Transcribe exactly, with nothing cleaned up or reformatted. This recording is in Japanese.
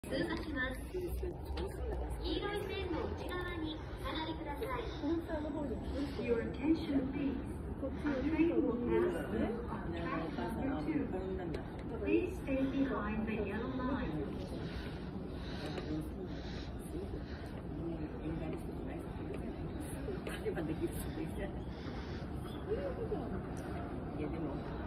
通過します。黄色い線の内側にお下がりください。Your attention please. A train will pass through on track number two. Please stay behind the yellow line. いやでも